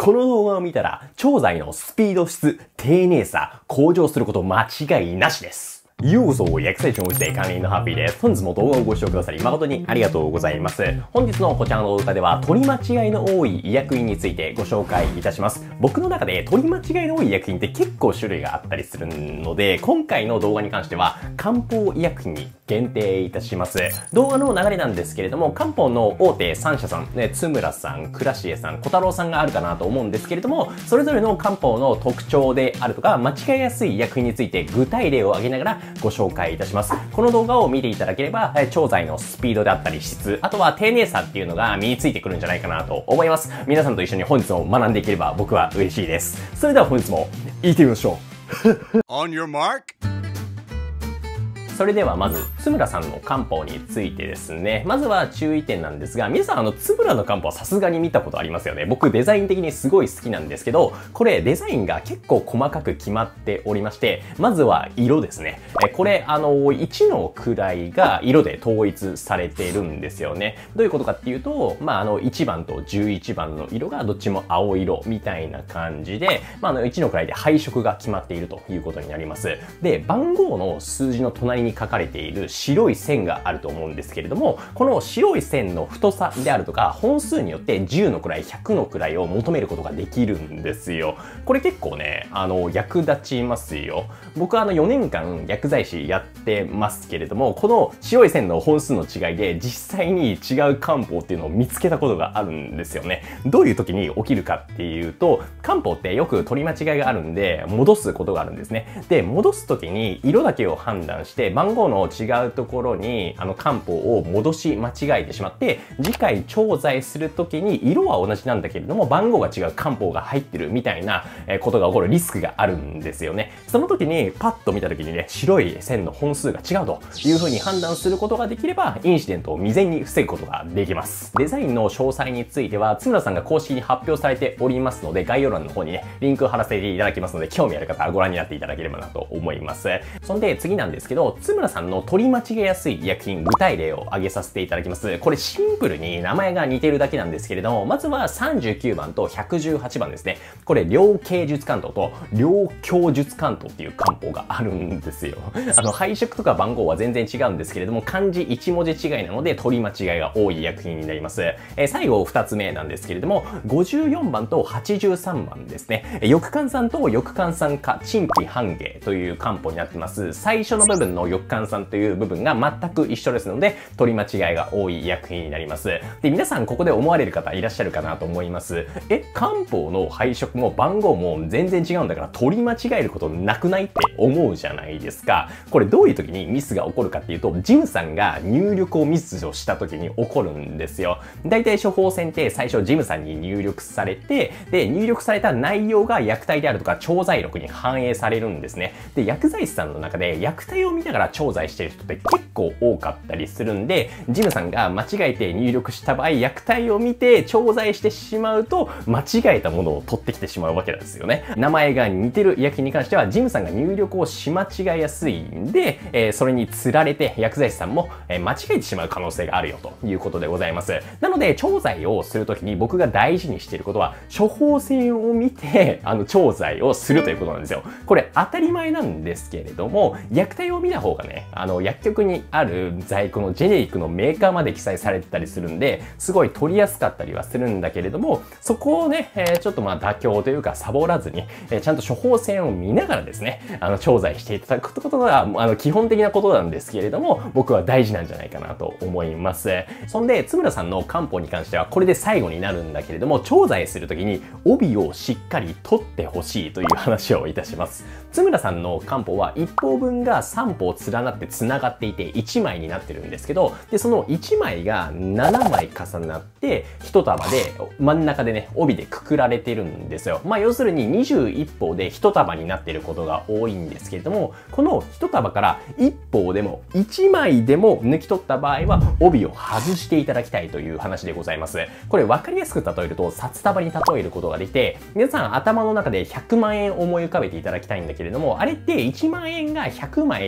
この動画を見たら、調剤のスピード質、丁寧さ、向上すること間違いなしです。ようこそ、薬剤師のおじで管理人のハッピーです。本日も動画をご視聴くださり誠にありがとうございます。本日のこちらの動画では、取り間違いの多い医薬品についてご紹介いたします。僕の中で取り間違いの多い医薬品って結構種類があったりするので、今回の動画に関しては、漢方医薬品に限定いたします。動画の流れなんですけれども、漢方の大手3社さん、津村さん、倉重さん、小太郎さんがあるかなと思うんですけれども、それぞれの漢方の特徴であるとか、間違いやすい医薬品について具体例を挙げながらご紹介いたします。この動画を見ていただければ、調剤のスピードであったり質、あとは丁寧さっていうのが身についてくるんじゃないかなと思います。皆さんと一緒に本日も学んでいければ僕は嬉しいです。それでは本日も行ってみましょう。On your mark?それではまず、津村さんの漢方についてですね。まずは注意点なんですが、皆さん津村の漢方はさすがに見たことありますよね。僕デザイン的にすごい好きなんですけど、これデザインが結構細かく決まっておりまして、まずは色ですね。これ1の位が色で統一されているんですよね。どういうことかっていうと、1番と11番の色がどっちも青色みたいな感じで、1の位で配色が決まっているということになります。で、番号の数字の隣に書かれている白い線があると思うんですけれども、この白い線の太さであるとか本数によって10の位、100の位を求めることができるんですよ。これ結構ね、役立ちますよ。僕は4年間薬剤師やってますけれども、この白い線の本数の違いで実際に違う漢方っていうのを見つけたことがあるんですよね。どういう時に起きるかっていうと、漢方ってよく取り間違いがあるんで、戻すことがあるんですね。で、戻す時に色だけを判断して、番号の違うところに漢方を戻し間違えてしまって、次回調剤する時に色は同じなんだけれども番号が違う漢方が入ってるみたいなことが起こるリスクがあるんですよね。その時にパッと見た時にね、白い線の本数が違うという風に判断することができれば、インシデントを未然に防ぐことができます。デザインの詳細については津村さんが公式に発表されておりますので、概要欄の方にねリンクを貼らせていただきますので、興味ある方はご覧になっていただければなと思います。そんで次なんですけど、津村さんの取り間違えやすい医薬品具体例を挙げさせていただきます。これシンプルに名前が似てるだけなんですけれども、まずは39番と118番ですね。これ両経術関東と両強術関東っていう漢方があるんですよ。配色とか番号は全然違うんですけれども、漢字1文字違いなので取り間違いが多い医薬品になります。最後2つ目なんですけれども、54番と83番ですね。翼寒酸と翼寒酸化陳皮半芸という漢方になってます。最初の部分の翼寒酸という部分が全く一緒ですので、取り間違いが多い医薬品になります。で、皆さんここで思われる方いらっしゃるかなと思います。漢方の配色も番号も全然違うんだから取り間違えることなくないって思うじゃないですか。これどういう時にミスが起こるかっていうと、ジムさんが入力をミスをした時に起こるんですよ。だいたい処方箋って最初ジムさんに入力されて、で、入力された内容が薬体であるとか調剤録に反映されるんですね。で、薬剤師さんの中で薬体を見ながら調剤してる人って結構多かったりするんで、ジムさんが間違えて入力した場合、薬体を見て調剤してしまうと間違えたものを取ってきてしまうわけなんですよね。名前が似てる医薬品に関してはジムさんが入力をし間違いやすいんで、それにつられて薬剤師さんも間違えてしまう可能性があるよということでございます。なので調剤をするときに僕が大事にしていることは、処方箋を見て調剤をするということなんですよ。これ当たり前なんですけれども、薬体を見た方がね、薬局にある在庫のジェネリックのメーカーまで記載されてたりするんで、すごい取りやすかったりはするんだけれども、そこをね、ちょっと妥協というかサボらずに、ちゃんと処方箋を見ながらですね、調剤していただくことが基本的なことなんですけれども、僕は大事なんじゃないかなと思います。そんで津村さんの漢方に関してはこれで最後になるんだけれども、調剤するときに帯をしっかり取ってほしいという話をいたします。津村さんの漢方は1方分が3方連なって繋がっていて1枚になってるんですけど、でその1枚が7枚重なって1束で真ん中でね帯でくくられてるんですよ。要するに21方で1束になっていることが多いんですけれども、この1束から1方でも1枚でも抜き取った場合は帯を外していただきたいという話でございます。これ分かりやすく例えると札束に例えることができて、皆さん頭の中で100万円思い浮かべていただきたいんだけれども、あれって1万円が100枚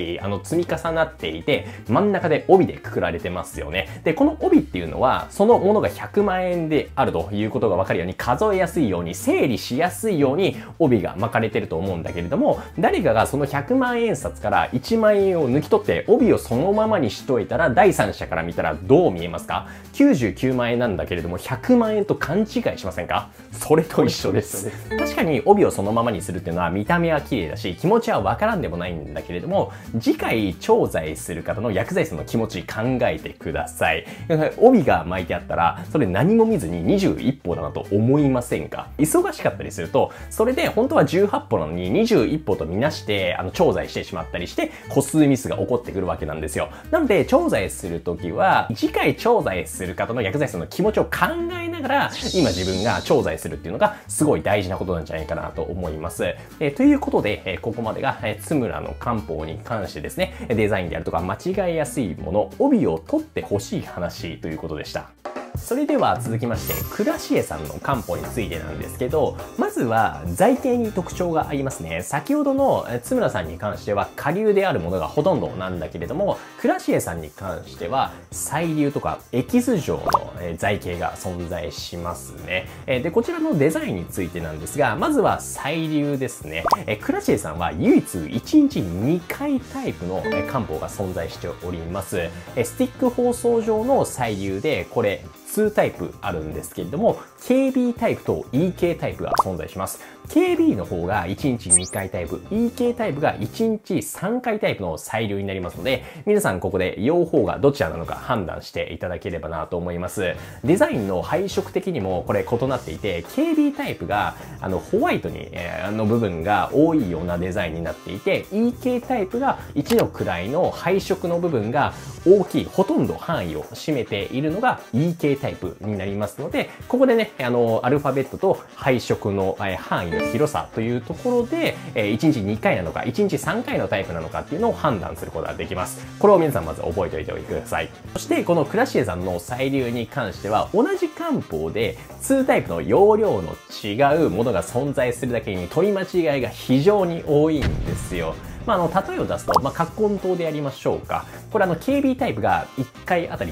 積み重なっていて、真ん中で帯でくくられてますよね。で、この帯っていうのは、そのものが100万円であるということがわかるように、数えやすいように、整理しやすいように帯が巻かれてると思うんだけれども、誰かがその100万円札から1万円を抜き取って帯をそのままにしといたら、第三者から見たらどう見えますか？ 99 万円なんだけれども100万円と勘違いしませんか？それと一緒です。確かに帯をそのままにするっていうのは見た目は綺麗だし気持ちはわからんでもないんだけれども、次回調剤する方の薬剤師の気持ち考えてください。帯が巻いてあったらそれ何も見ずに21歩だなと思いませんか？忙しかったりするとそれで本当は18歩なのに21歩とみなして調剤してしまったりして個数ミスが起こってくるわけなんですよ。なので調剤するときは次回調剤する方の薬剤師の気持ちを考えながら今自分が調剤するっていうのがすごい大事なことなんじゃないかなと思います。ということで、ここまでが津村の漢方に関してですね、デザインであるとか間違いやすいもの、帯を取ってほしい話ということでした。それでは続きまして、クラシエさんの漢方についてなんですけど、まずは剤形に特徴がありますね。先ほどの津村さんに関しては下流であるものがほとんどなんだけれども、クラシエさんに関しては細流とかエキス状の剤形が存在しますね。で、こちらのデザインについてなんですが、まずは細流ですね。クラシエさんは唯一1日2回タイプの漢方が存在しております。スティック包装状の細流で、これ2タイプあるんですけれども、KB タイプと EK タイプが存在します。KB の方が1日2回タイプ、EK タイプが1日3回タイプの細流になりますので、皆さんここで両方がどちらなのか判断していただければなと思います。デザインの配色的にもこれ異なっていて、KB タイプがホワイトにの部分が多いようなデザインになっていて、EK タイプが1の位の配色の部分が大きい、ほとんど範囲を占めているのが EK タイプになりますので、ここでね、アルファベットと配色の範囲の広さというところで、1日2回なのか、1日3回のタイプなのかっていうのを判断することができます。これを皆さんまず覚えておいてください。そして、このクラシエさんの細流に関しては、同じ漢方で2タイプの容量の違うものが存在するだけに取り間違いが非常に多いんですよ。例えを出すと、葛根湯でやりましょうか。これKB タイプが1回あたり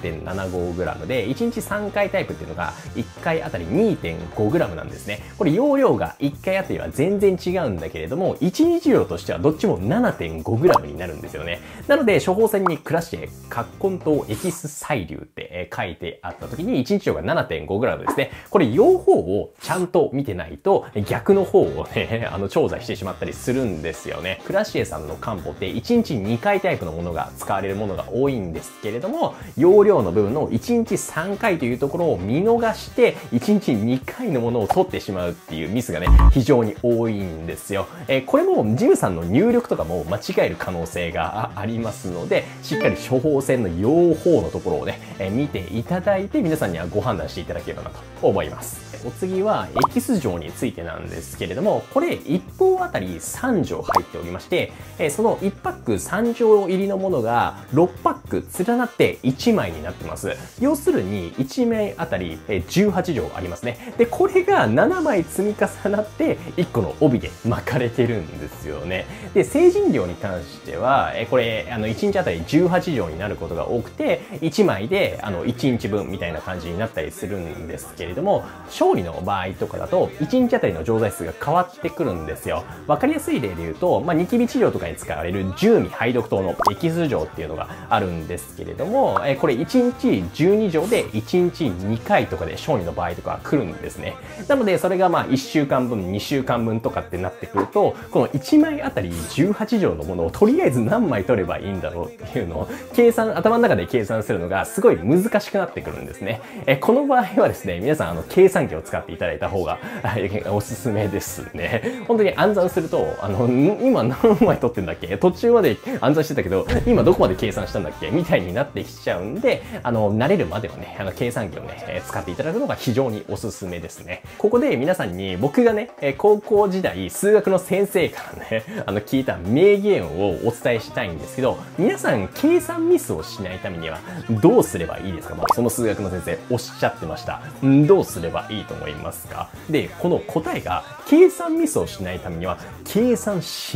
3.75g で、1日3回タイプっていうのが1回あたり 2.5g なんですね。これ容量が1回あたりは全然違うんだけれども、1日量としてはどっちも 7.5g になるんですよね。なので、処方箋にクラシエ、葛根湯エキス細流って書いてあった時に、1日量が 7.5g ですね。これ両方をちゃんと見てないと、逆の方をね、調剤してしまったりするんですよね。クラシエさんの漢方って1日2回タイプのものが使われるものが多いんですけれども、容量の部分の1日3回というところを見逃して1日2回のものを取ってしまうっていうミスがね、非常に多いんですよ。これもジムさんの入力とかも間違える可能性がありますので、しっかり処方箋の両方のところをね、見ていただいて皆さんにはご判断していただければなと思います。お次はエキス錠についてなんですけれども、これ1本あたり3錠入っておりまして、その1パック3錠入りのものが6パック連なって1枚になってます。要するに1枚あたり18錠ありますね。で、これが7枚積み重なって1個の帯で巻かれてるんですよね。で、成人量に関しては、これ1日あたり18錠になることが多くて、1枚で1日分みたいな感じになったりするんですけれども、小児の場合とかだと1日あたりの錠剤数が変わってくるんですよ。わかりやすい例で言うと、ニキビ治療とかに使われる十味排毒湯のエキス錠っていうのがあるんですけれども、これ1日12錠で1日2回とかで小児の場合とか来るんですね。なのでそれが1週間分、2週間分とかってなってくると、この1枚あたり18錠のものをとりあえず何枚取ればいいんだろうっていうのを頭の中で計算するのがすごい難しくなってくるんですね。この場合はですね、皆さん計算機を使っていただいた方がおすすめですね。本当に暗算すると、今何枚取ってんだっけ、途中まで暗算してたけど今どこまで計算したんだっけみたいになってきちゃうんで、慣れるまではね、計算機をね、使っていただくのが非常におすすめですね。ここで皆さんに僕がね、高校時代数学の先生からね、聞いた名言をお伝えしたいんですけど、皆さん計算ミスをしないためにはどうすればいいですか？その数学の先生おっしゃってました。どうすればいいと思いますか？で、この答えが計算ミスをしないためには計算しなければ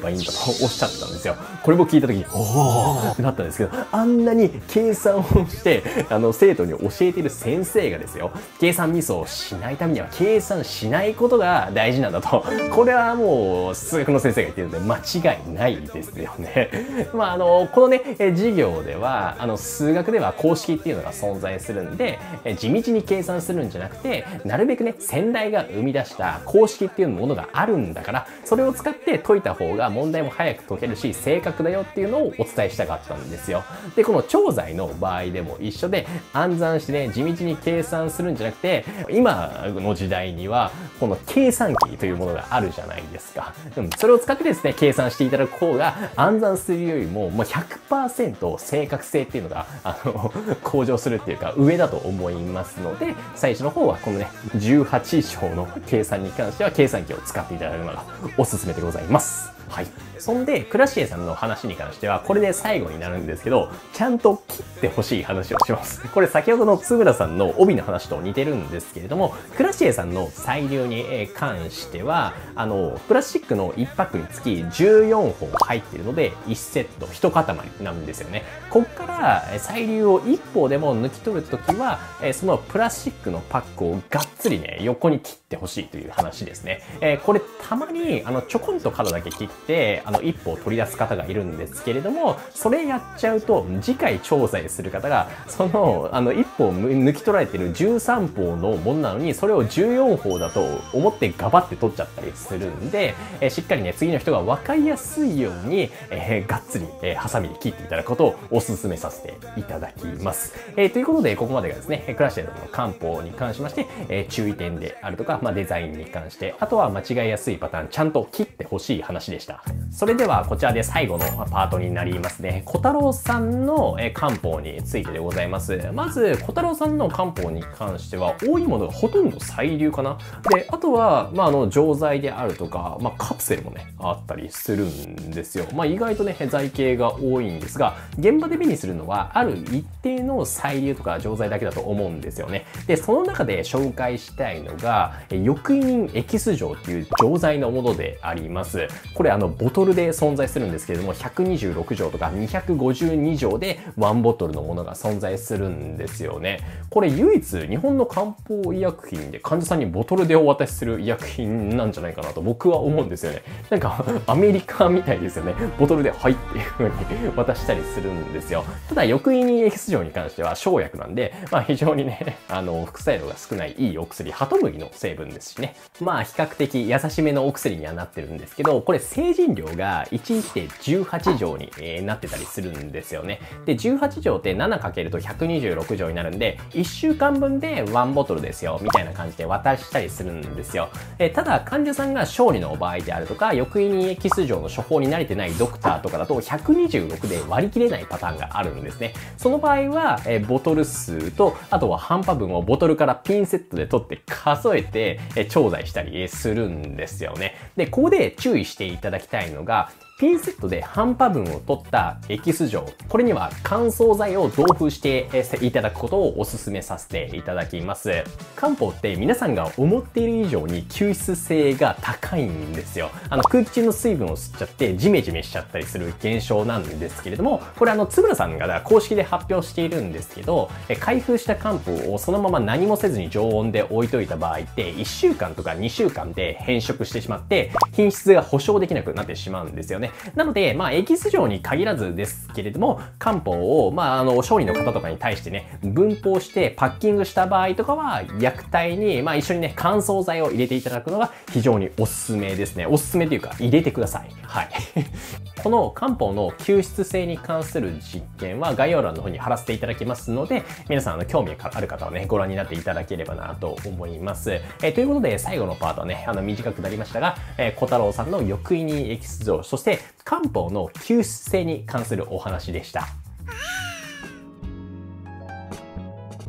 ばいいんだとおっしゃってたんですよ。これも聞いた時に、おーってなったんですけど、あんなに計算をして、生徒に教えている先生がですよ、計算ミスをしないためには計算しないことが大事なんだと。これはもう、数学の先生が言ってるので間違いないですよね。まあ、このね、授業では、数学では公式っていうのが存在するんで、地道に計算するんじゃなくて、なるべくね、先代が生み出した公式っていうものがあるんだから、それを使って解いた方が問題も早く解けるし、正確だよっていうのをお伝えしたかったんですよ。で、この調剤の場合でも一緒で、暗算してね、地道に計算するんじゃなくて、今の時代には、この計算機というものがあるじゃないですか。それを使ってですね、計算していただく方が、暗算するよりも、100% 正確性っていうのが、向上するっていうか、上だと思いますので、最初の方はこのね、18条の計算に関しては、計算機を使っていただくのがおすすめでございます。はい。そんで、クラシエさんの話に関しては、これで最後になるんですけど、ちゃんと切ってほしい話をします。これ先ほどの津村さんの帯の話と似てるんですけれども、クラシエさんの裁流に関しては、プラスチックの1パックにつき14本入っているので、1セット、1塊なんですよね。こっから裁流を1本でも抜き取るときは、そのプラスチックのパックをがっつりね、横に切ってほしいという話ですね。これたまに、ちょこんと角だけ切って、一歩を取り出す方がいるんですけれども、それやっちゃうと、次回調剤する方が、その、一歩を抜き取られている13本のものなのに、それを14本だと思ってガバって取っちゃったりするんで、しっかりね、次の人が分かりやすいように、がっつり、ハサミで切っていただくことをお勧めさせていただきます。ということで、ここまでがですね、クラシエの漢方に関しまして、注意点であるとか、デザインに関して、あとは間違いやすいパターン、ちゃんと切ってほしい話でした。それではこちらで最後のパートになりますね。小太郎さんの漢方についてでございます。まず小太郎さんの漢方に関しては多いものがほとんど細粒かな。で、あとは錠剤であるとか、カプセルもねあったりするんですよ。意外とね剤系が多いんですが、現場で目にするのはある一定の細粒とか錠剤だけだと思うんですよね。で、その中で紹介したいのが抑飲エキス錠っていう錠剤のものであります。これボトルで存在するんですけれども、126錠とか252錠で1ボトルのものが存在するんですよね。これ唯一日本の漢方医薬品で患者さんにボトルでお渡しする医薬品なんじゃないかなと僕は思うんですよね。なんかアメリカみたいですよね。ボトルではいっていう風に渡したりするんですよ。ただ抑飲エキス錠に関しては生薬なんで、非常にね副作用が少ないいいお薬、ハトムギの成分ですしね。比較的優しめのお薬にはなってるんですけど、これ成人量が1日で18錠になってたりするんですよね。で、18錠って 7× と126錠になるんで、1週間分で1ボトルですよ、みたいな感じで渡したりするんですよ。ただ、患者さんが小児の場合であるとか、抑飲エキス錠の処方に慣れてないドクターとかだと、126で割り切れないパターンがあるんですね。その場合は、ボトル数と、あとは半端分をボトルからピンセットで取って数えて、調剤したりするんですよね。で、ここで注意していただきたいのが、ピンセットで半端分を取ったエキス錠、これには乾燥剤を同封していただくことをお勧めさせていただきます。漢方って皆さんが思っている以上に吸湿性が高いんですよ。空気中の水分を吸っちゃってジメジメしちゃったりする現象なんですけれども、これ津村さんが公式で発表しているんですけど、開封した漢方をそのまま何もせずに常温で置いといた場合って1週間とか2週間で変色してしまって品質が保証できなくなってしまうんですよね。なので、エキス錠に限らずですけれども、漢方を、小児の方とかに対してね、分包してパッキングした場合とかは、薬体に、一緒にね、乾燥剤を入れていただくのが非常におすすめですね。おすすめというか、入れてください。はい。この漢方の吸湿性に関する実験は概要欄の方に貼らせていただきますので、皆さん興味がある方はね、ご覧になっていただければなと思います。ということで、最後のパートはね、短くなりましたが、小太郎さんの抑飲エキス錠、そして漢方の吸湿性に関するお話でした。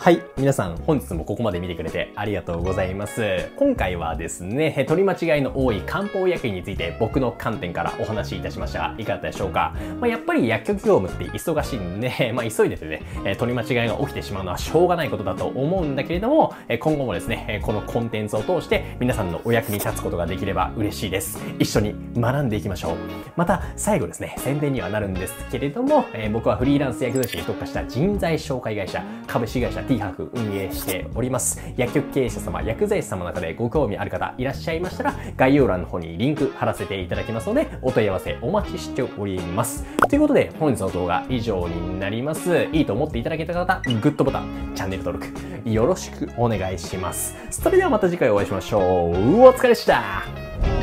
はい。皆さん、本日もここまで見てくれてありがとうございます。今回はですね、取り間違いの多い漢方薬品について僕の観点からお話しいたしましたが、いかがだったでしょうか。やっぱり薬局業務って忙しいんで、急いでてね、取り間違いが起きてしまうのはしょうがないことだと思うんだけれども、今後もですね、このコンテンツを通して皆さんのお役に立つことができれば嬉しいです。一緒に学んでいきましょう。また、最後ですね、宣伝にはなるんですけれども、僕はフリーランス薬剤師に特化した人材紹介会社、株式会社T博運営しております。薬局経営者様、薬剤師様の中でご興味ある方いらっしゃいましたら、概要欄の方にリンク貼らせていただきますので、お問い合わせお待ちしております。ということで、本日の動画以上になります。いいと思っていただけた方、グッドボタン、チャンネル登録、よろしくお願いします。それではまた次回お会いしましょう。お疲れでした。